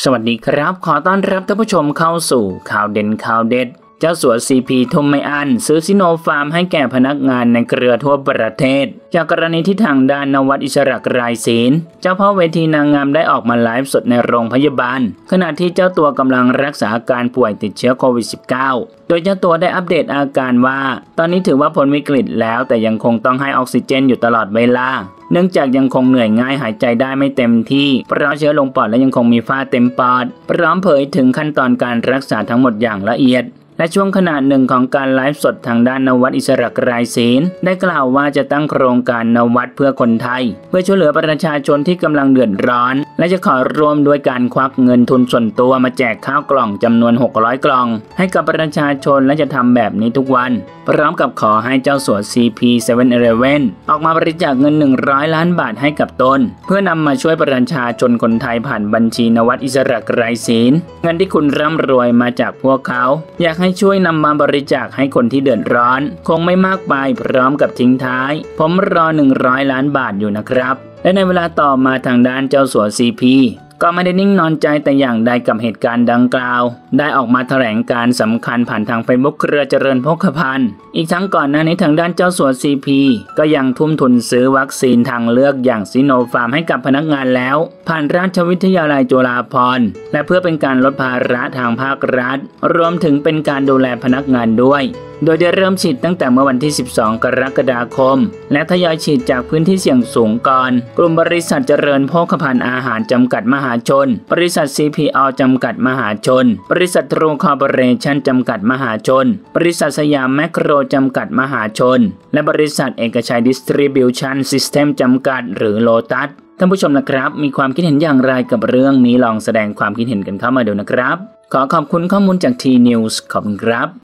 สวัสดีครับขอต้อนรับท่านผู้ชมเข้าสู่ข่าวเด่นข่าวเด็ดเจ้าสัวซีพีทุ่มไม่อั้นซื้อซิโนฟาร์มให้แก่พนักงานในเครือทั่วประเทศจากกรณีที่ทางด้านนวัดอิสระรายศีลเจ้าพ่อเวทีนางงามได้ออกมาไลฟ์สดในโรงพยาบาลขณะที่เจ้าตัวกำลังรักษาอาการป่วยติดเชื้อโควิด -19 โดยเจ้าตัวได้อัปเดตอาการว่าตอนนี้ถือว่าพ้นวิกฤตแล้วแต่ยังคงต้องให้ออกซิเจนอยู่ตลอดเวลาเนื่องจากยังคงเหนื่อยง่ายหายใจได้ไม่เต็มที่เพราะเชื้อลงปอดและยังคงมีฝ้าเต็มปอดพร้อมเผยถึงขั้นตอนการรักษาทั้งหมดอย่างละเอียดและช่วงขณะหนึ่งของการไลฟ์สดทางด้านนวัดอิสระรายศีลได้กล่าวว่าจะตั้งโครงการนวัดเพื่อคนไทยเพื่อช่วยเหลือประชาชนที่กำลังเดือดร้อนและจะขอร่วมด้วยการควักเงินทุนส่วนตัวมาแจกข้าวกล่องจำนวน600กล่องให้กับประชาชนและจะทำแบบนี้ทุกวันพร้อมกับขอให้เจ้าสัว CP7-Eleven ออกมาบริจาคเงิน100 ล้านบาทให้กับตนเพื่อนำมาช่วยประชาชนคนไทยผ่านบัญชีนวัดอิสระรายศีลเงินที่คุณร่ำรวยมาจากพวกเขาอยากให้ช่วยนำมาบริจาคให้คนที่เดือดร้อนคงไม่มากไปพร้อมกับทิ้งท้ายผมรอ100 ล้านบาทอยู่นะครับและในเวลาต่อมาทางด้านเจ้าสัว CPก็ไม่ได้นิ่งนอนใจแต่อย่างใดกับเหตุการณ์ดังกล่าวได้ออกมาแถลงการสำคัญผ่านทาง Facebook เครือเจริญโภคภัณฑ์อีกทั้งก่อนหน้านี้ทางด้านเจ้าสัว CP ก็ยังทุ่มทุนซื้อวัคซีนทางเลือกอย่างซิโนฟาร์มให้กับพนักงานแล้วผ่านราชวิทยาลัยจุฬาภรณ์และเพื่อเป็นการลดภาระทางภาครัฐรวมถึงเป็นการดูแลพนักงานด้วยโดยได้เริ่มฉีดตั้งแต่เมื่อวันที่ 12 กรกฎาคมและทยอยฉีดจากพื้นที่เสี่ยงสูงก่อนกลุ่มบริษัทเจริญโภคภัณฑ์อาหารจำกัดมหาชนบริษัท CPO จำกัดมหาชนบริษัททรูคอร์ปอเรชั่นจำกัดมหาชนบริษัทสยามแมคโครจำกัดมหาชนและบริษัทเอกชัยดิสทริบิวชั่นซิสเต็มจำกัดหรือโลตัสท่านผู้ชมนะครับมีความคิดเห็นอย่างไรกับเรื่องนี้ลองแสดงความคิดเห็นกันเข้ามาดูนะครับขอขอบคุณข้อมูลจาก T News ขอบคุณครับ